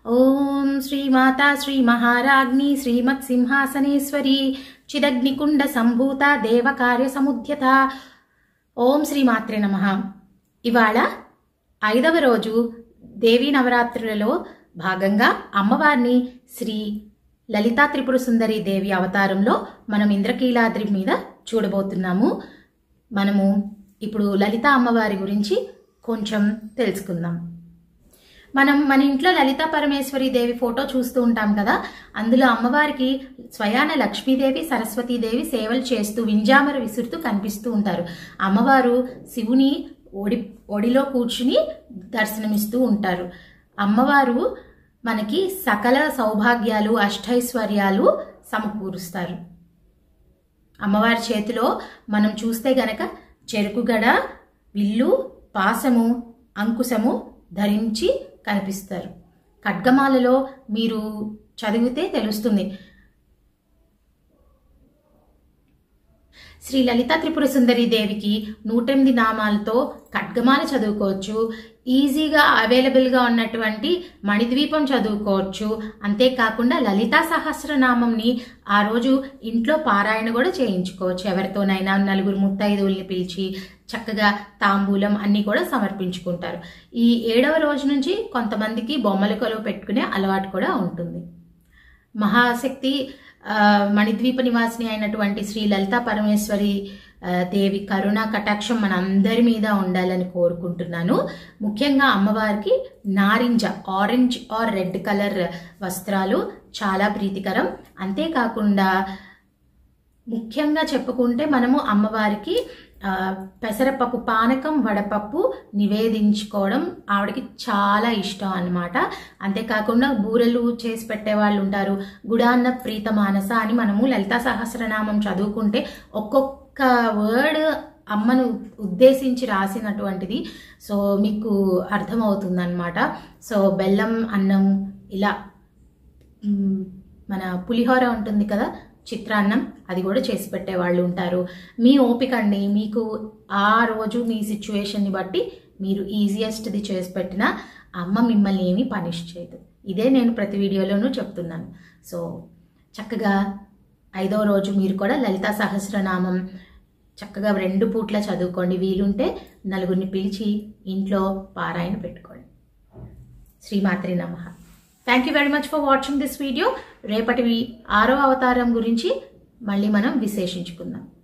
ఓం శ్రీమాతా శ్రీ మహారాజ్ఞి శ్రీమత్ సింహాసనేశ్వరి చిదగ్నికుండ సంభూత దేవకార్య సముద్యత. ఓం శ్రీమాత్రే నమః. ఇవాళ 5వ రోజు దేవీ నవరాత్రులలో భాగంగా అమ్మవారిని శ్రీ లలితా త్రిపుర సుందరి దేవి అవతారంలో మనం ఇంద్రకీలాద్రి మీద చూడబోతున్నాము. మనము ఇప్పుడు లలిత అమ్మవారి గురించి కొంచెం తెలుసుకుందాం. మన ఇంట్లో లలితా పరమేశ్వరి దేవి ఫోటో చూస్తూ ఉంటాం కదా. అందులో అమ్మవారికి స్వయాన లక్ష్మీదేవి సరస్వతీదేవి సేవలు చేస్తూ వింజామర విసురుతూ కనిపిస్తూ ఉంటారు. అమ్మవారు శివుని ఒడిలో కూర్చుని దర్శనమిస్తూ ఉంటారు. అమ్మవారు మనకి సకల సౌభాగ్యాలు అష్టైశ్వర్యాలు సమకూరుస్తారు. అమ్మవారి చేతిలో మనం చూస్తే గనక చెరుకుగడ, విల్లు, పాసము, అంకుశము ధరించి కనిపిస్తారు. ఖడ్గమాలలో మీరు చదివితే తెలుస్తుంది. శ్రీ లలితా త్రిపుర సుందరి దేవికి 108 నామాలతో ఖడ్గమాల చదువుకోవచ్చు. ఈజీగా అవైలబుల్గా ఉన్నటువంటి మణిద్వీపం చదువుకోవచ్చు. అంతేకాకుండా లలితా సహస్రనామంని ఆ రోజు ఇంట్లో పారాయణ కూడా చేయించుకోవచ్చు. ఎవరితోనైనా 4 ముత్తైదువుల్ని పిలిచి చక్కగా తాంబూలం అన్నీ కూడా సమర్పించుకుంటారు. ఈ 7వ రోజు నుంచి కొంతమందికి బొమ్మల కొలువు పెట్టుకునే అలవాటు కూడా ఉంటుంది. మహాశక్తి మణిద్వీప నివాసిని అయినటువంటి శ్రీ లలితా పరమేశ్వరి దేవి కరుణా కటాక్షం మన అందరి మీద ఉండాలని కోరుకుంటున్నాను. ముఖ్యంగా అమ్మవారికి నారింజ, ఆరెంజ్ ఆర్ రెడ్ కలర్ వస్త్రాలు చాలా ప్రీతికరం. అంతేకాకుండా ముఖ్యంగా చెప్పుకుంటే మనము అమ్మవారికి పెసరపప్పు పానకం, వడపప్పు నివేదించుకోవడం ఆవిడకి చాలా ఇష్టం అన్నమాట. అంతేకాకుండా బూరెలు చేసి పెట్టే వాళ్ళు ఉంటారు. గుడాన్న ప్రీత మానస అని మనము లలితా సహస్రనామం చదువుకుంటే ఒక్కొక్క వర్డ్ అమ్మను ఉద్దేశించి రాసినటువంటిది. సో మీకు అర్థమవుతుందన్నమాట. సో బెల్లం అన్నం, ఇలా మన పులిహోర ఉంటుంది కదా, చిత్రాన్నం, అది కూడా చేసి పెట్టే వాళ్ళు ఉంటారు. మీ ఓపిక అండి. మీకు ఆ రోజు మీ సిచ్యువేషన్ని బట్టి మీరు ఈజియెస్ట్ది చేసి పెట్టినా అమ్మ మిమ్మల్ని ఏమీ పనిష్ చేయదు. ఇదే నేను ప్రతి వీడియోలోనూ చెప్తున్నాను. సో చక్కగా 5వ రోజు మీరు కూడా లలితా సహస్రనామం చక్కగా 2 పూట్ల చదువుకోండి. వీలుంటే 4 పిలిచి ఇంట్లో పారాయణ పెట్టుకోండి. శ్రీమాత్రే నమః. Thank you very much for watching this video. రేపటి 6వ అవతారం గురించి మళ్ళీ మనం విశేషించుకుందాం.